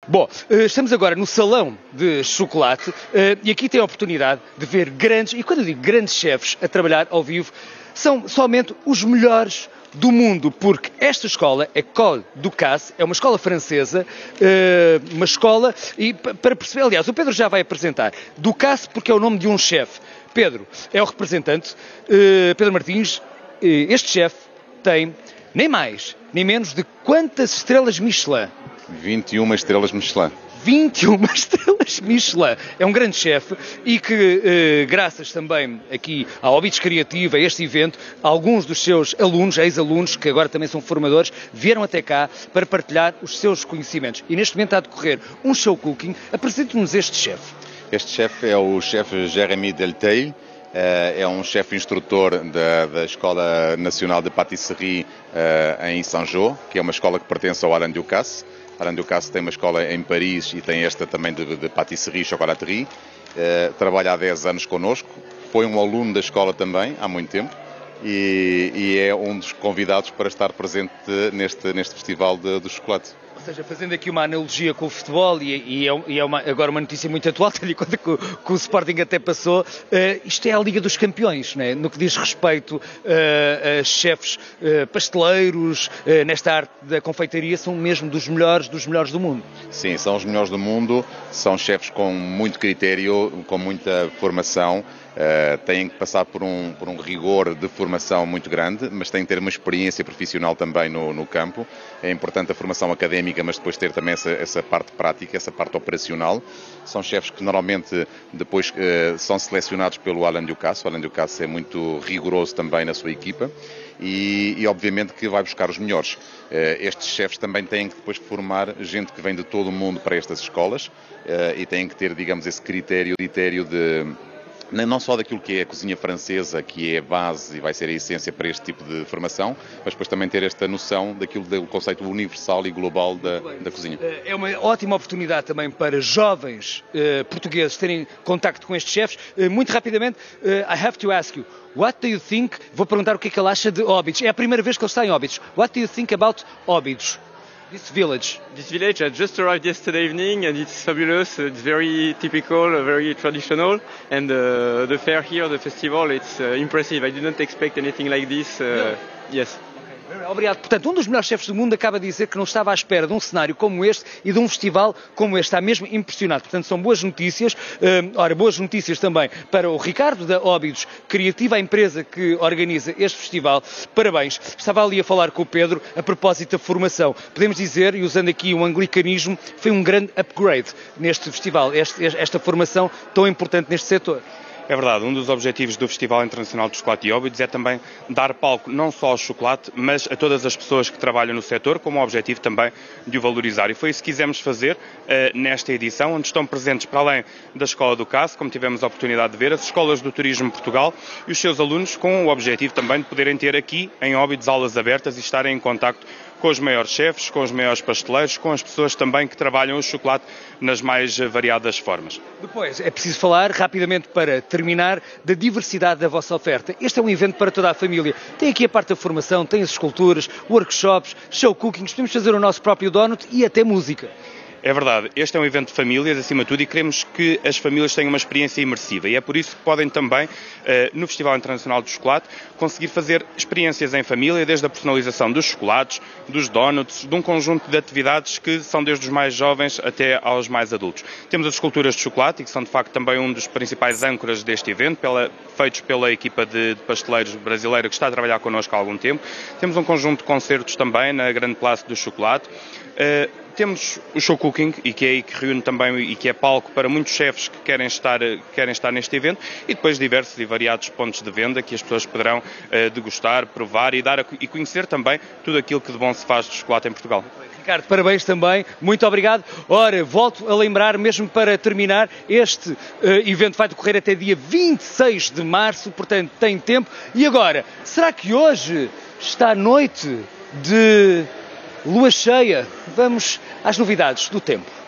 Bom, estamos agora no salão de chocolate e aqui tem a oportunidade de ver grandes, e quando eu digo grandes chefes a trabalhar ao vivo, são somente os melhores do mundo, porque esta escola, École Ducasse, é uma escola francesa, uma escola, e para perceber, aliás, o Pedro já vai apresentar, Ducasse porque é o nome de um chefe. Pedro é o representante, Pedro Martins, este chefe tem nem mais, nem menos de quantas estrelas Michelin? 21 estrelas Michelin. 21 estrelas Michelin. É um grande chefe e que, graças também aqui à Óbidos Criativa, a este evento, alguns dos seus alunos, ex-alunos, que agora também são formadores, vieram até cá para partilhar os seus conhecimentos. E neste momento está a decorrer um show cooking. Apresente-nos este chefe. Este chefe é o chefe Jérémy Delteil. É um chefe instrutor da Escola Nacional de Patisserie em Saint-Jean, que é uma escola que pertence ao Alain Ducasse. Alain Ducasse tem uma escola em Paris e tem esta também de patisserie e chocolaterie. Trabalha há 10 anos connosco. Foi um aluno da escola também, há muito tempo. E é um dos convidados para estar presente neste festival do chocolate. Ou seja, fazendo aqui uma analogia com o futebol, e é agora uma notícia muito atual, tendo em conta que o Sporting até passou, isto é a Liga dos Campeões, né? No que diz respeito a chefes pasteleiros, nesta arte da confeitaria, são mesmo dos melhores do mundo. Sim, são os melhores do mundo, são chefes com muito critério, com muita formação. Têm que passar por um rigor de formação muito grande, mas têm que ter uma experiência profissional também no campo. É importante a formação académica, mas depois ter também essa parte prática, essa parte operacional. São chefes que normalmente depois são selecionados pelo Alain Ducasse. O Alain Ducasse é muito rigoroso também na sua equipa e obviamente que vai buscar os melhores. Estes chefes também têm que depois formar gente que vem de todo o mundo para estas escolas e têm que ter, digamos, esse critério de não só daquilo que é a cozinha francesa, que é a base e vai ser a essência para este tipo de formação, mas depois também ter esta noção daquilo do conceito universal e global da cozinha. É uma ótima oportunidade também para jovens portugueses terem contacto com estes chefes. Muito rapidamente, I have to ask you, what do you think, vou perguntar o que é que ele acha de Óbidos. É a primeira vez que ele está em Óbidos. What do you think about Óbidos? This village. This village, I just arrived yesterday evening and it's fabulous. It's very typical, very traditional. And the fair here, the festival, it's impressive. I didn't expect anything like this. Yes. Obrigado. Portanto, um dos melhores chefes do mundo acaba de dizer que não estava à espera de um cenário como este e de um festival como este. Está mesmo impressionado. Portanto, são boas notícias. Ora, boas notícias também para o Ricardo da Óbidos Criativa, a empresa que organiza este festival. Parabéns. Estava ali a falar com o Pedro a propósito da formação. Podemos dizer, e usando aqui um anglicanismo, foi um grande upgrade neste festival, esta formação tão importante neste setor. É verdade, um dos objetivos do Festival Internacional de Chocolate de Óbidos é também dar palco não só ao chocolate, mas a todas as pessoas que trabalham no setor, com o objetivo também de o valorizar. E foi isso que quisemos fazer nesta edição, onde estão presentes, para além da Escola Ducasse, como tivemos a oportunidade de ver, as escolas do Turismo Portugal e os seus alunos, com o objetivo também de poderem ter aqui em Óbidos aulas abertas e estarem em contacto com os maiores chefes, com os maiores pasteleiros, com as pessoas também que trabalham o chocolate nas mais variadas formas. Depois, é preciso falar rapidamente para terminar da diversidade da vossa oferta. Este é um evento para toda a família. Tem aqui a parte da formação, tem as esculturas, workshops, show cookings, podemos fazer o nosso próprio donut e até música. É verdade, este é um evento de famílias, acima de tudo, e queremos que as famílias tenham uma experiência imersiva. E é por isso que podem também, no Festival Internacional do Chocolate, conseguir fazer experiências em família, desde a personalização dos chocolates, dos donuts, de um conjunto de atividades que são desde os mais jovens até aos mais adultos. Temos as esculturas de chocolate, que são de facto também um dos principais âncoras deste evento, feitos pela equipa de pasteleiros brasileira que está a trabalhar connosco há algum tempo. Temos um conjunto de concertos também na Grande Place do Chocolate. Temos o show cooking, e que é aí que reúne também e que é palco para muitos chefes que querem estar neste evento, e depois diversos e variados pontos de venda que as pessoas poderão degustar, provar e conhecer também tudo aquilo que de bom se faz de chocolate em Portugal. Ricardo, parabéns também, muito obrigado. Ora, volto a lembrar, mesmo para terminar, este evento vai decorrer até dia 26 de março, portanto tem tempo. E agora, será que hoje está a noite de lua cheia? Vamos às novidades do tempo.